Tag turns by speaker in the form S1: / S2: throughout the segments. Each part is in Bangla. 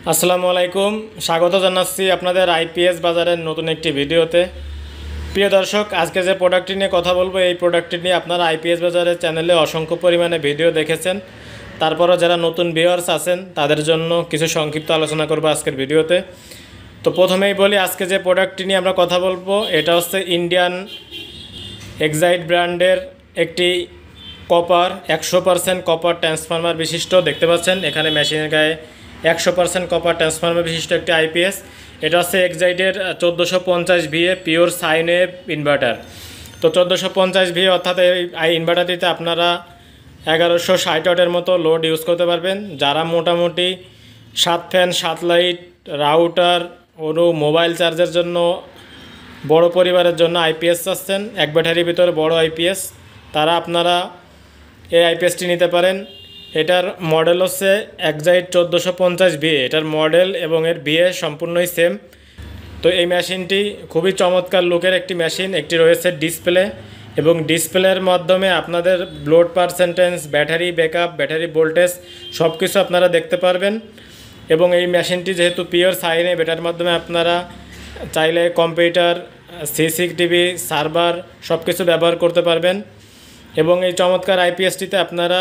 S1: আসসালামু আলাইকুম, স্বাগত জানাচ্ছি আপনাদের আইপিএস বাজারের নতুন একটি ভিডিওতে। প্রিয় দর্শক, আজকে যে প্রোডাক্টটি নিয়ে কথা বলবো এই প্রোডাক্টটি নিয়ে আপনারা আইপিএস বাজারের চ্যানেলে অসংখ্য পরিমাণে ভিডিও দেখেছেন। তারপরও যারা নতুন ভিউয়ার্স আছেন তাদের জন্য কিছু সংক্ষিপ্ত আলোচনা করবো আজকের ভিডিওতে। তো প্রথমেই বলি, আজকে যে প্রোডাক্টটি নিয়ে আমরা কথা বলবো এটা হচ্ছে ইন্ডিয়ান এক্সাইট ব্র্যান্ডের একটি কপার 100% কপার ট্রান্সফরমার বিশিষ্ট, দেখতে পাচ্ছেন এখানে মেশিনের গায়ে 100% কপার ট্রান্সফরমার বিশিষ্ট একটি আইপিএস। এটা হচ্ছে এক্সাইটের 1450 VA pure sine wave inverter. তো 1450 ভিএ অর্থাৎ এই ইনভার্টারটিতে আপনারা 1160 ওয়াটের মতো লোড ইউজ করতে পারবেন। যারা মোটামুটি 7 ফ্যান 7 লাইট রাউটার ও মোবাইল চার্জের জন্য বড় পরিবারের জন্য আইপিএস চাচ্ছেন, এক ব্যাটারির ভিতরে বড় আইপিএস, তারা আপনারা এই আইপিএসটি নিতে পারেন। এটার মডেল হচ্ছে এক্সাইট 1450 ভিএ। এটার মডেল এবং এর ভিএ সম্পূর্ণই সেম। তো এই মেশিনটি খুবই চমৎকার লুকের একটি মেশিন। একটি রয়েছে ডিসপ্লে, এবং ডিসপ্লের মাধ্যমে আপনাদের load percentage, battery backup, battery voltage সব কিছু আপনারা দেখতে পারবেন। এবং এই মেশিনটি যেহেতু পিওর সাইন ওয়েভ, এটার মাধ্যমে আপনারা চাইলে কম্পিউটার, সিসিটিভি, সার্ভার সব কিছু ব্যবহার করতে পারবেন। এবং এই চমৎকার আইপিএসটিতে আপনারা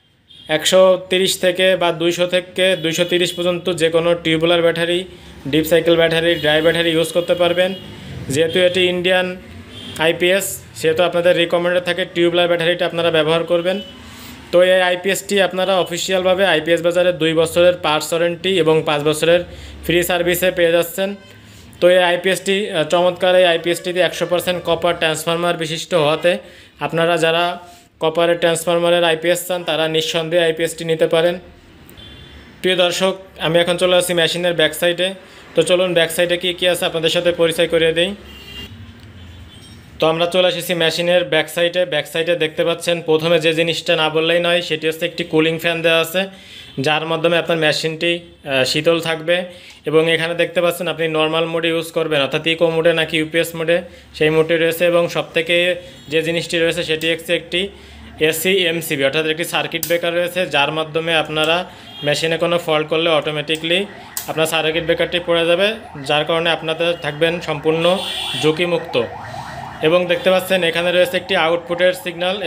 S1: 130 থেকে বা 200 থেকে 230 পর্যন্ত যে কোনো tubular battery, deep cycle battery, dry battery use করতে পারবেন। যেহেতু এটি ইন্ডিয়ান আইপিএস সেহেতু আপনাদের রিকমেন্ডেড থাকে টিউবুলার ব্যাটারিটা আপনারা ব্যবহার করবেন। তো এই আইপিএসটি আপনারা অফিসিয়ালভাবে আইপিএস বাজারে 2 বছরের পার্টস ওয়ারেন্টি এবং 5 বছরের ফ্রি সার্ভিসে পেয়ে যাচ্ছেন। তো এই আইপিএসটি চমৎকার, এই আইপিএসটিতে 100% কপার ট্রান্সফরমার বিশিষ্ট হওয়াতে আপনারা যারা কপারের ট্রান্সফরমারের আইপিএস চান তারা নিঃসন্দেহে আইপিএসটি নিতে পারেন। প্রিয় দর্শক, আমি এখন চলে আসি মেশিনের ব্যাক সাইডে। তো চলুন ব্যাক সাইডে কী আছে আপনাদের সাথে পরিচয় করিয়ে দিই। তো আমরা চলে এসেছি মেশিনের ব্যাক সাইডে। ব্যাক সাইডে দেখতে পাচ্ছেন প্রথমে যে জিনিসটা না বললেই নয়, সেটি হচ্ছে একটি কুলিং ফ্যান দেওয়া আছে, যার মাধ্যমে আপনার মেশিনটি শীতল থাকবে। এবং এখানে দেখতে পাচ্ছেন আপনি নর্মাল মোডে ইউজ করবেন, অর্থাৎ ইকো মোডে নাকি ইউপিএস মোডে, সেই মোডটি রয়েছে। এবং সবথেকে যে জিনিসটি রয়েছে সেটি হচ্ছে একটি এসি এমসিবি, অর্থাৎ একটি সার্কিট ব্রেকার রয়েছে, যার মাধ্যমে আপনারা মেশিনে কোনো ফল্ট করলে অটোমেটিকলি আপনার সার্কিট ব্রেকারটি পড়ে যাবে, যার কারণে আপনাদের থাকবেন সম্পূর্ণ ঝুঁকিমুক্ত। এবং দেখতে পাচ্ছেন এখানে রয়েছে একটি আউটপুটের সিগন্যাল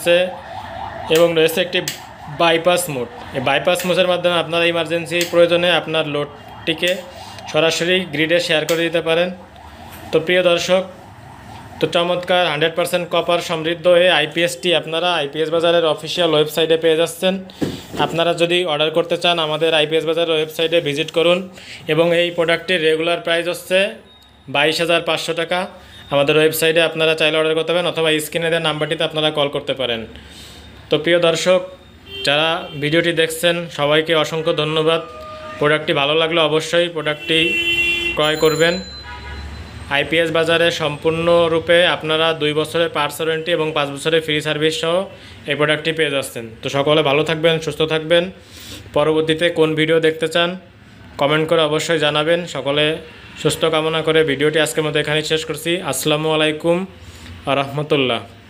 S1: এবং রয়েছে একটি বাইপাস মোড। এই বাইপাস মোডের মাধ্যমে আপনারা ইমার্জেন্সি প্রয়োজনে আপনার লোডটিকে সরাসরি গ্রিডে শেয়ার করে দিতে পারেন। তো প্রিয় দর্শক, তো চমৎকার 100% কপার সমৃদ্ধ এই আইপিএসটি আপনারা আইপিএস বাজারের অফিসিয়াল ওয়েবসাইটে পেয়ে যাচ্ছেন। আপনারা যদি অর্ডার করতে চান আমাদের আইপিএস বাজারের ওয়েবসাইটে ভিজিট করুন। এবং এই প্রোডাক্টটির রেগুলার প্রাইস হচ্ছে 22,500 টাকা। আমাদের ওয়েবসাইটে আপনারা চাইলে অর্ডার করতে পারেন, অথবা স্ক্রিনে দেওয়া নাম্বারটিতে আপনারা কল করতে পারেন। তো প্রিয় দর্শক, যারা ভিডিওটি দেখছেন সবাইকে অসংখ্য ধন্যবাদ। প্রোডাক্টটি ভালো লাগলে অবশ্যই প্রোডাক্টটি ক্রয় করবেন। আইপিএস বাজারে সম্পূর্ণরূপে আপনারা 2 বছরের পার্টস ওয়ারেন্টি এবং 5 বছরের ফ্রি সার্ভিস সহ এই প্রোডাক্টটি পেয়ে যাচ্ছেন। তো সকলে ভালো থাকবেন, সুস্থ থাকবেন। পরবর্তীতে কোন ভিডিও দেখতে চান কমেন্ট করে অবশ্যই জানাবেন। সকলে সুস্থ কামনা করে ভিডিওটি আজকের মতো এখানেই শেষ করছি। আসসালামু আলাইকুম ওয়া রাহমাতুল্লাহ।